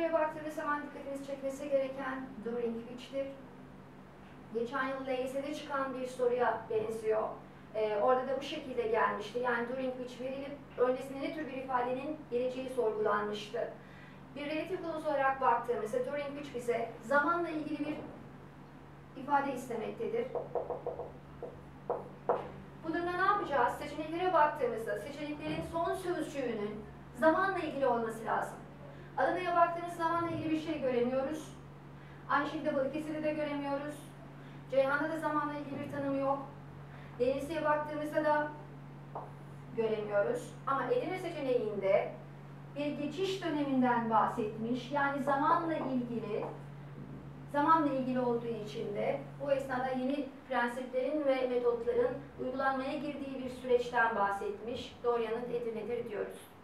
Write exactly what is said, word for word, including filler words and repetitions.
Seçeneklere baktığımız zaman dikkatinizi çekmesi gereken During-Which'tir. Geçen yıl L Y S'de çıkan bir soruya benziyor. Ee, orada da bu şekilde gelmişti. Yani During-Which verilip öncesinde ne tür bir ifadenin geleceği sorgulanmıştı. Bir relative clause olarak baktığımızda During-Which bize zamanla ilgili bir ifade istemektedir. Bu durumda ne yapacağız? Seçeneklere baktığımızda seçeneklerin son sözcüğünün zamanla ilgili olması lazım. Adana'ya baktığımız zamanla ilgili bir şey göremiyoruz. Aynı şekilde Balıkesir'de de göremiyoruz. Ceyhan'da da zamanla ilgili bir tanım yok. Denizli'ye baktığımızda da göremiyoruz. Ama Edirne seçeneğinde bir geçiş döneminden bahsetmiş. Yani zamanla ilgili, zamanla ilgili olduğu için de bu esnada yeni prensiplerin ve metotların uygulanmaya girdiği bir süreçten bahsetmiş. Doğru yanıt Edirne'dir diyoruz.